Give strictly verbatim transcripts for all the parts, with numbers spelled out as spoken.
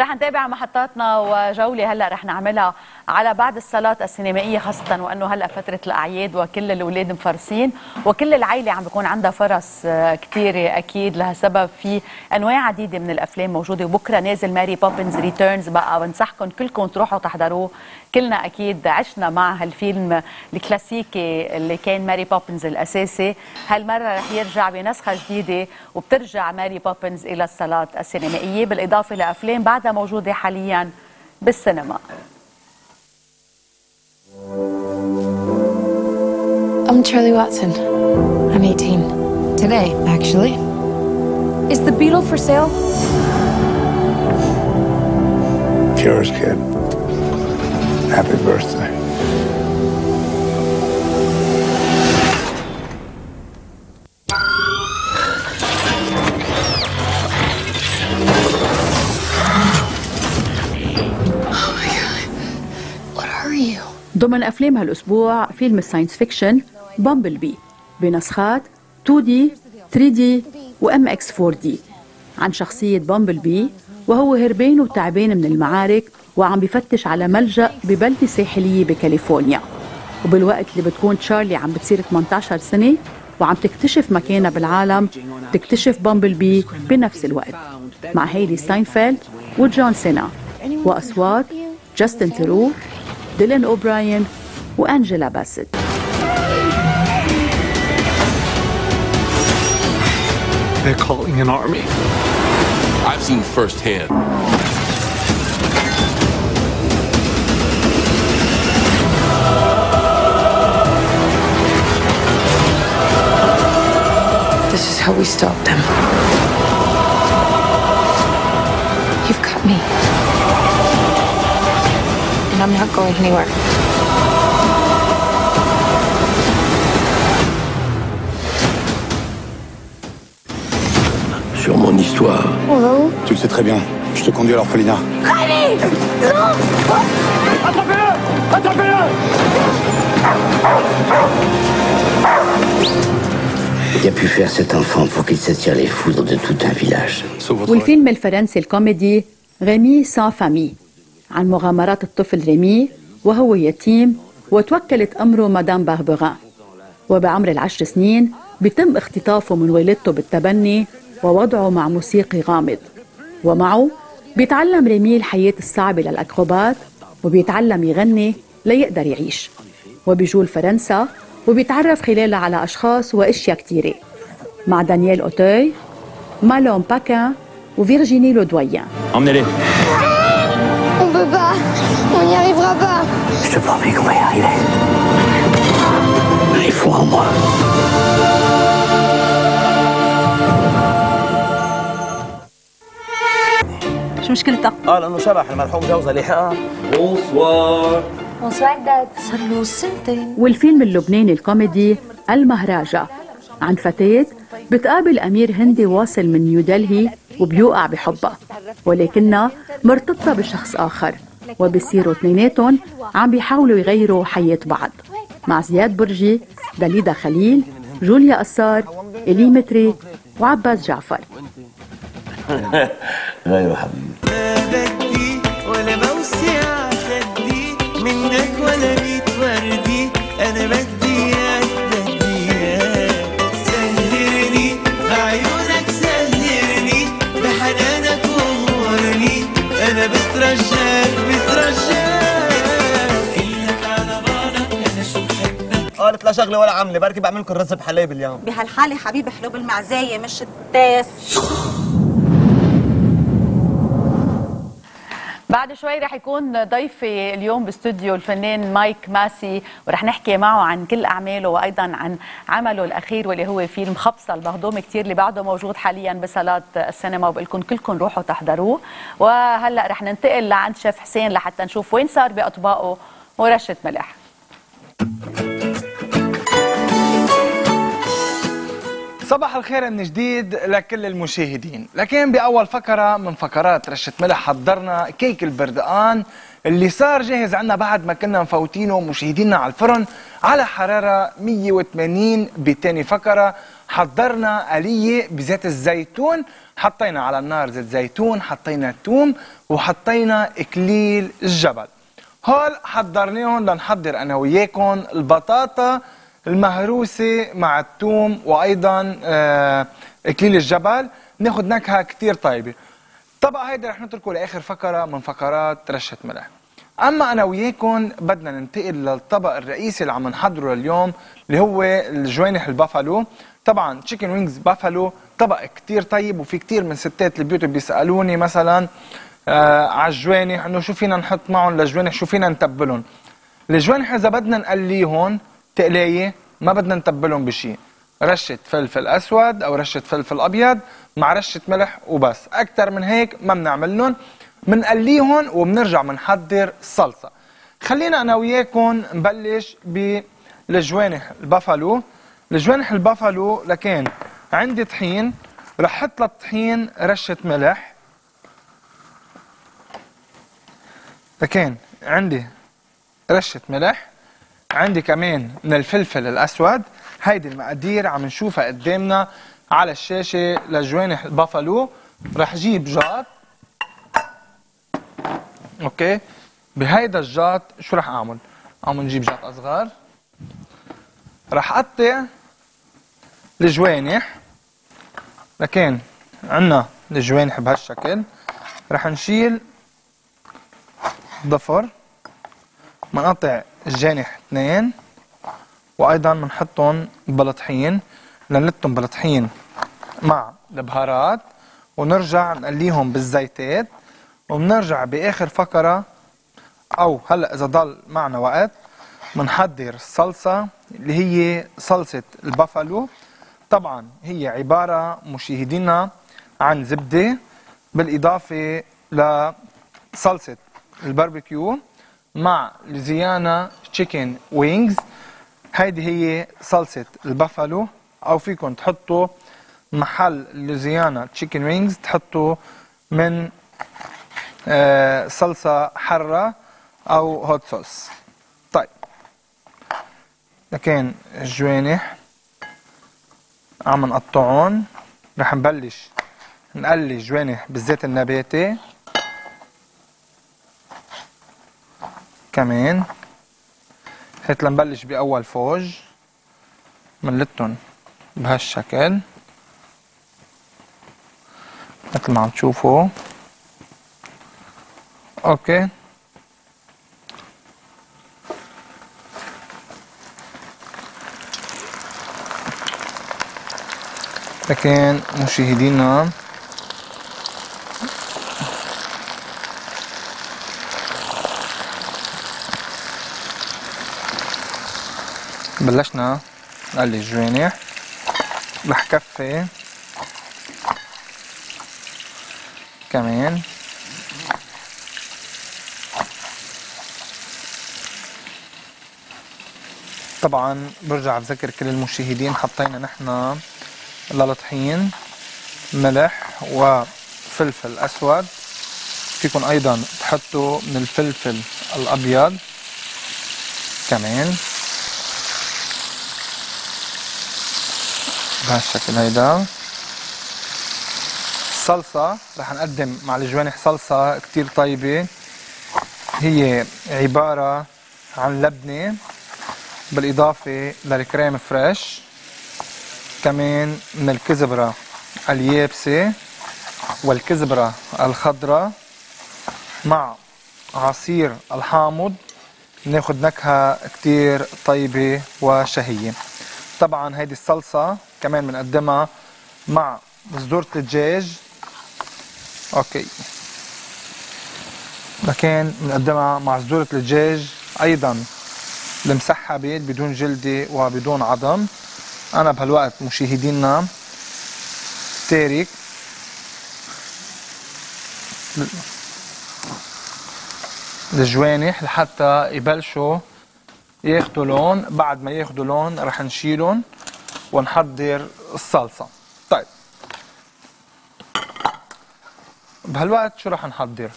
رح نتابع محطاتنا وجولة هلا رح نعملها على بعد الصلاة السينمائية، خاصة وأنه هلا فترة الأعياد وكل الأولاد مفرسين وكل العائلة عم بيكون عندها فرص كثيرة أكيد. لهالسبب في أنواع عديدة من الأفلام موجودة، وبكرة نازل ماري بوبنز ريتيرنز. بقى بنصحكم كلكم تروحوا تحضروه. كلنا أكيد عشنا مع هالفيلم الكلاسيكي اللي كان ماري بوبنز الأساسي. هالمرة رح يرجع بنسخة جديدة وبترجع ماري بوبنز إلى الصالات السينمائية، بالإضافة لأفلام بعدها موجودة حاليا بالسينما. I'm Charlie Watson. I'm eighteen. Today, actually. Is the Beetle for sale? Yours, kid. Happy birthday. ضمن أفلام هالأسبوع فيلم الساينس فيكشن بامبل بي بنسخات تو دي ثري دي و إم إكس فور دي عن شخصية بامبل بي، وهو هربان وتعبان من المعارك وعم بفتش على ملجأ ببلدة ساحلية بكاليفورنيا. وبالوقت اللي بتكون تشارلي عم بتصير ثمانية عشر سنة وعم تكتشف مكانها بالعالم، تكتشف بامبل بي بنفس الوقت مع هيلي ستاينفيلد وجون سينا وأصوات جاستن ثيرو، ديلان أوبراين وأنجيلا باسيت. They're calling an army. I've seen firsthand. This is how we stop them. You've got me. And I'm not going anywhere. Sur mon histoire. Hello? Tu le sais très bien. Je te conduis à l'orphelinat. Allez! Non! Attrapez-le! Attrapez-le! Il a pu faire cet enfant pour qu'il s'attire les foudres de tout un village. والفيلم الفرنسي الكوميدي ريمي سان فامي عن مغامرات الطفل ريمي وهو يتيم وتوكلت أمره مدام باربران، وبعمر العشر سنين بيتم اختطافه من والدته بالتبني ووضعه مع موسيقي غامض، ومعه بيتعلم ريمي الحياة الصعبة للأكروبات وبيتعلم يغني ليقدر يعيش. وبيجول فرنسا وبيتعرف خلالها على أشخاص وأشياء كتيرة مع دانييل أوتوي، مالون باكان وفيرجيني لودويان. Emmenez-les. On peut pas. On n'y arrivera pas. Je te promets qu'on va y arriver. Il faut en moi. شو مشكلتك؟ اه لانه شبح المرحوم جوزها لحقها. بونسوار. Bonsoir, Dad. صار له سنتين. والفيلم اللبناني الكوميدي المهراجة عن فتاة بتقابل أمير هندي واصل من نيودلهي وبيوقع بحبها، ولكنها مرتبطة بشخص آخر، وبيصيروا اثنيناتهم عم بيحاولوا يغيروا حياة بعض مع زياد برجي، داليدا خليل، جوليا قصار، إلي متري وعباس جعفر. غير حبيبي. ما بدي ولا بوسع خدي منك ولا ميت وردي، انا بدي اياك بدي اياك سهرني بعيونك سهرني بحنانك وغورني، انا بترجاك بترجاك كلك على بعضك انا شو بحبك. قالت لا شغله ولا عمله، بركي بعمل لكم رز بحلايب اليوم. بهالحالة حبيبي حلو بالمعزاية مش التاس. بعد شوي رح يكون ضيفي اليوم باستوديو الفنان مايك ماسي، ورح نحكي معه عن كل أعماله وأيضا عن عمله الأخير واللي هو فيلم خبصة المهضوم كتير اللي بعده موجود حاليا بصالات السينما، وبقلكم كلكم روحوا تحضروه. وهلأ رح ننتقل لعند شيف حسين لحتى نشوف وين صار بأطباقه ورشة ملح. صباح الخير من جديد لكل المشاهدين. لكن بأول فقرة من فقرات رشة ملح حضرنا كيك البردقان اللي صار جاهز عنا بعد ما كنا مفوتينه مشاهدينا على الفرن على حرارة مية وثمانين. بتاني فقرة حضرنا آلية بزيت الزيتون، حطينا على النار زيت زيتون، حطينا الثوم وحطينا إكليل الجبل. هول حضرناهم لنحضر أنا وياكم البطاطا المهروسة مع الثوم وأيضا آه إكليل الجبل، ناخد نكهة كتير طيبة. الطبق هيدا رح نتركه لآخر فقرة من فقرات رشة ملح. أما أنا وياكم بدنا ننتقل للطبق الرئيسي اللي عم نحضره اليوم اللي هو الجوانح البافالو. طبعا تشيكن وينجز بافالو طبق كتير طيب، وفي كتير من ستات البيوت بيسألوني مثلا آه على الجوانح انه شو فينا نحط معهم للجوانح، شو فينا نتبلهم. الجوانح اذا بدنا نقليهم تقلية ما بدنا نتبلهم بشيء، رشة فلفل اسود او رشة فلفل ابيض مع رشة ملح وبس، اكتر من هيك ما بنعملهم. بنقليهم وبنرجع بنحضر الصلصة. خلينا انا وياكم نبلش بالجوانح البافالو. الجوانح البافالو لكن عندي طحين، رح احط للطحين رشة ملح، لكن عندي رشة ملح، عندي كمان من الفلفل الأسود. هيدي المقادير عم نشوفها قدامنا على الشاشة لجوانح البافالو. رح جيب جاط، اوكي، بهيدا الجاط شو رح اعمل؟ عم نجيب جاط أصغر، رح اقطع الجوانح، لكن عنا الجوانح بهالشكل. رح نشيل ضفر، منقطع الجانح اثنين، وايضا بنحطهم بالطحين، نلتهم بالطحين مع البهارات، ونرجع نقليهم بالزيتات، وبنرجع باخر فقره او هلا اذا ضل معنا وقت بنحضر الصلصه اللي هي صلصه البافالو. طبعا هي عباره مشاهدينا عن زبده بالاضافه لصلصه الباربيكيو مع لوزيانا تشيكن وينجز. هيدي هي صلصة البافالو، او فيكم تحطوا محل لوزيانا تشيكن وينجز تحطوا من آه صلصة حرة او هوت صوص. طيب، لكن الجوانح عم نقطعون، رح نبلش نقلي الجوانح بالزيت النباتي كمان، هيك لنبلش بأول فوج منلتهم بهالشكل مثل ما عم تشوفوا. اوكي، لكن مشاهدينا بلشنا نقلي الجوانح، رح كفي كمان. طبعا برجع بذكر كل المشاهدين حطينا نحن للطحين ملح وفلفل اسود، فيكم ايضا تحطوا من الفلفل الابيض كمان بهالشكل. هيدا الصلصة رح نقدم مع الجوانح صلصة كتير طيبة، هي عبارة عن لبنة بالإضافة للكريم فريش، كمان من الكزبرة اليابسة والكزبرة الخضراء مع عصير الحامض، ناخد نكهة كتير طيبة وشهية. طبعا هيدي الصلصة كمان بنقدمها مع بذورة الدجاج، اوكي، لكن بنقدمها مع بذورة الدجاج ايضا المسحبة بدون جلدة وبدون عظم. انا بهالوقت مشاهدينا تارك الجوانح لحتى يبلشوا ياخدوا لون. بعد ما ياخدوا لون رح نشيلهم ونحضر الصلصة. طيب، بهالوقت شو رح نحضر؟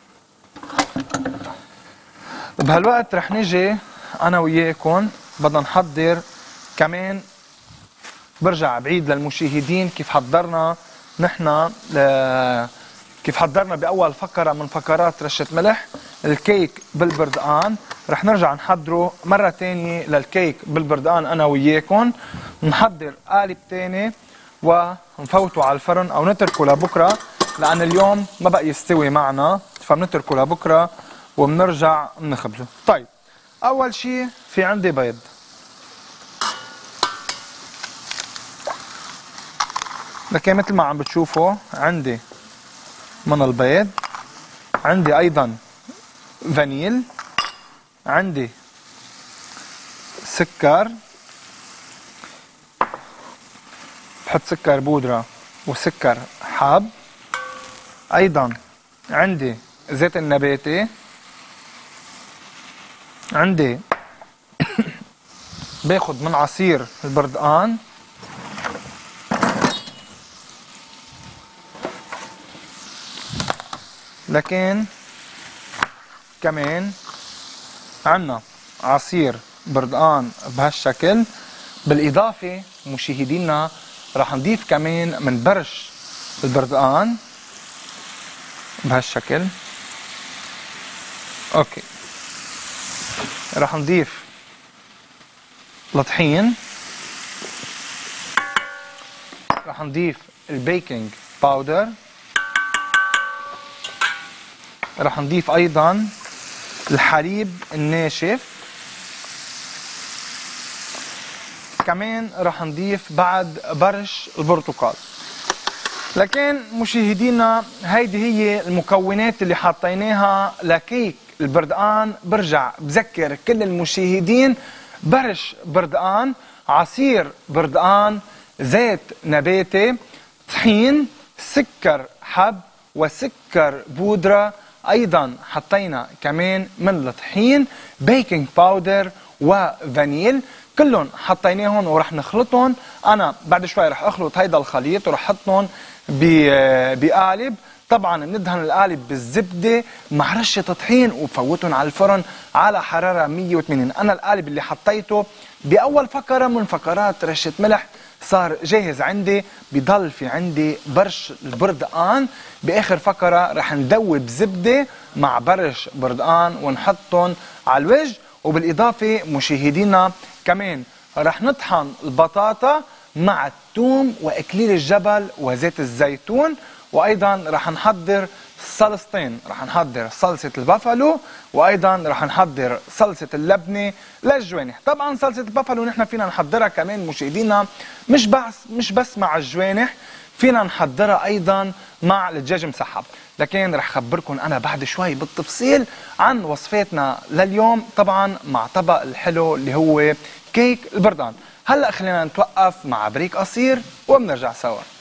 بهالوقت رح نجي انا وياكم بدنا نحضر كمان برجع بعيد للمشاهدين كيف حضرنا نحن ل... كيف حضرنا بأول فقرة من فقرات رشة ملح الكيك بالبردقان. رح نرجع نحضره مرة تانية للكيك بالبردقان أنا وياكم. نحضر قالب تاني ونفوته على الفرن أو نتركه لبكرة لأن اليوم ما بقى يستوي معنا، فبنتركه لبكرة وبنرجع نخبزه. طيب أول شي في عندي بيض. لكن مثل ما عم بتشوفوا عندي من البيض، عندي أيضا فانيل، عندي سكر، بحط سكر بودرة وسكر حب، أيضا عندي زيت النباتي، عندي باخد من عصير البردقان، لكن كمان عنا عصير بردقان بهالشكل. بالإضافة مشاهدينا رح نضيف كمان من برش البردقان بهالشكل. اوكي رح نضيف الطحين، رح نضيف البيكنج باودر، رح نضيف ايضا الحليب الناشف، كمان رح نضيف بعد برش البرتقال. لكن مشاهدينا هيدي هي المكونات اللي حطيناها لكيك البردقان. برجع بذكر كل المشاهدين: برش بردقان، عصير بردقان، زيت نباتي، طحين، سكر حب وسكر بودرة، ايضا حطينا كمان من الطحين بيكنج باودر وفانيل، كلهم حطيناهم ورح نخلطهم. انا بعد شوي رح اخلط هيدا الخليط ورح احطهم بقالب. طبعا بندهن القالب بالزبده مع رشه طحين وبفوتهم على الفرن على حراره مية وثمانين. انا القالب اللي حطيته باول فقره من فقرات رشه ملح صار جاهز عندي. بضل في عندي برش البردقان. باخر فقره رح ندوب زبده مع برش بردقان ونحطهم على الوجه. وبالاضافه مشاهدينا كمان رح نطحن البطاطا مع الثوم واكليل الجبل وزيت الزيتون. وايضا رح نحضر صلصتين، رح نحضر صلصه البافالو وايضا رح نحضر صلصه اللبنه للجوانح. طبعا صلصه البافالو نحن فينا نحضرها كمان مشاهدينا مش بس مش بس مع الجوانح، فينا نحضرها ايضا مع الدجاج مسحب. لكن رح خبركم انا بعد شوي بالتفصيل عن وصفاتنا لليوم، طبعا مع طبق الحلو اللي هو كيك البردقان. هلا خلينا نتوقف مع بريك قصير وبنرجع سوا.